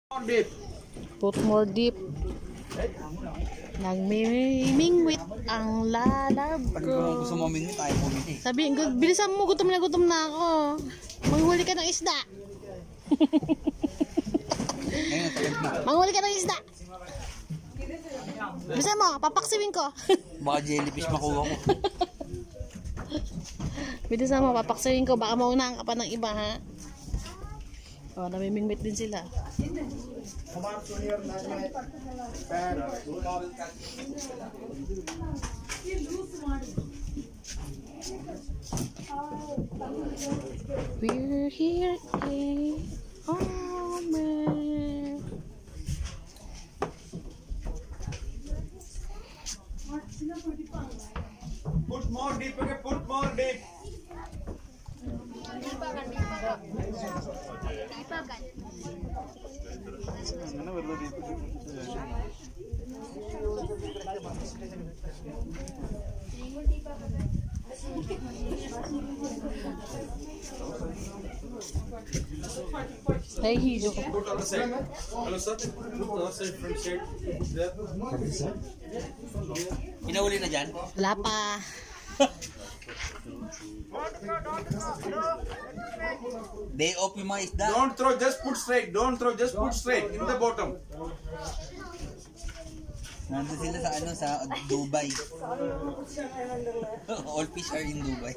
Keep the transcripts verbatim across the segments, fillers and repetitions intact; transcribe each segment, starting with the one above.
Deep. Put more deep. Nagmimingwit ang lalab ko. Gusto mo mingwit, tayo pumiti. Sabi, bilisan mo, gutom na gutom na ako. Manghuli ka ng isda. Ngayon, tagad na. Manghuli ka ng isda. Bilisan mo, papaksiwin ko. Baka jellyfish makuha ko. Bilisan mo, papaksiwin ko. Baka maunahan ka pa ng iba, ha? O, oh, namimingwit din sila. We're here in Homer. Put more deep, okay? Put more deep. Hey, Hijo. Put on the side. Hello, sir. Put on the side, front side. There. Pinahuli na dyan? Wala pa. Day off yung mga isda. Don't throw, just put straight. Don't throw, just put straight in the bottom. Nandun sila sa ano, sa Dubai. All fish are in Dubai.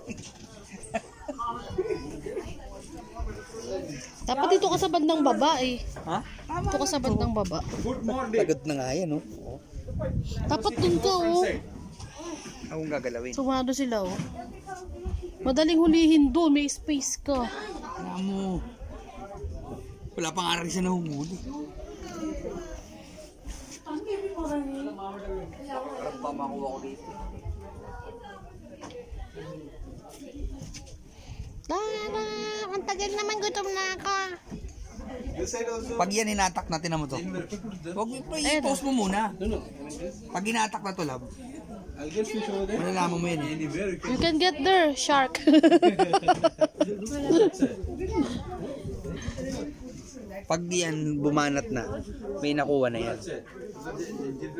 Dapat dito ka sa bandang baba eh. Ha? Dito ka sa bandang baba. Put more deep. Tagad na nga yan, oh. Dapat dun ka oh. Akong gagalawin. Sumado sila oh. Madaling hulihin doon, may space ka. Wala mo. Wala pang araw siya na humuli. Parang pa makuha ko dito. Tara, ang tagal naman, gutom na ako. Pag yan inatak natin na mo to. Huwag mo i-post mo muna. Pag inatak na to, lab. Malalaman mo yan. You can get there, shark. Pag yan bumanat na, may nakuha na yan.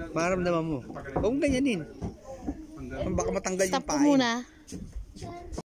Maramdaman mo. Huwag ganyanin. Baka matanggal yung Stop ko pain. muna.